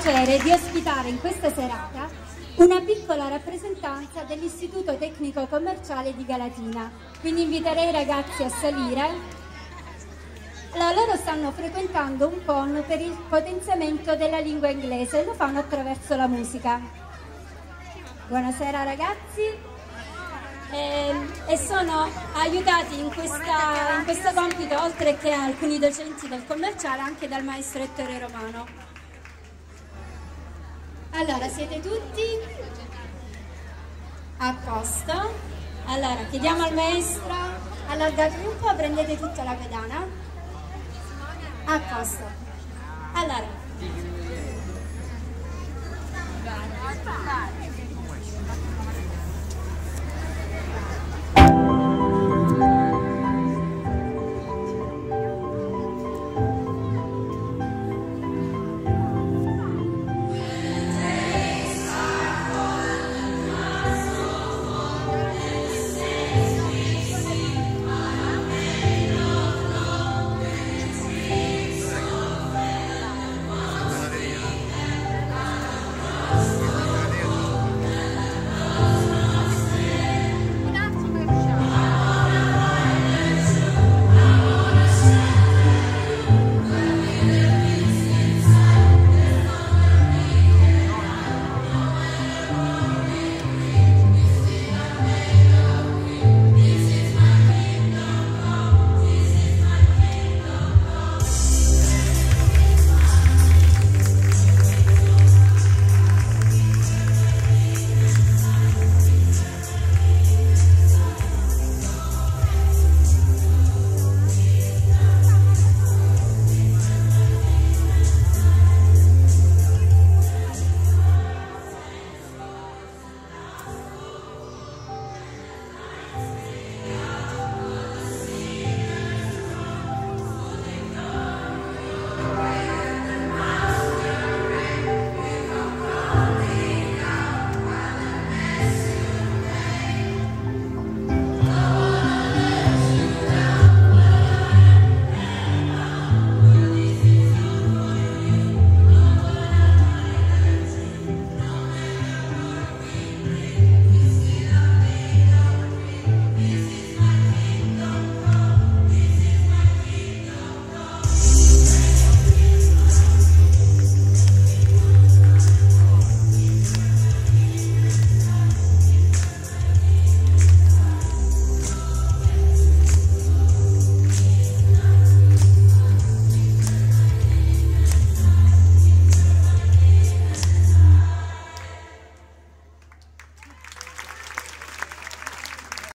piacere di ospitare in questa serata una piccola rappresentanza dell'Istituto Tecnico Commerciale di Galatina, quindi inviterei i ragazzi a salire. Allora, loro stanno frequentando un PON per il potenziamento della lingua inglese e lo fanno attraverso la musica. Buonasera ragazzi. E sono aiutati in questo compito, oltre che alcuni docenti del commerciale, anche dal maestro Ettore Romano. Allora, siete tutti a posto? Allora, chiediamo al maestro, allargatevi un po', prendete tutta la pedana. A posto.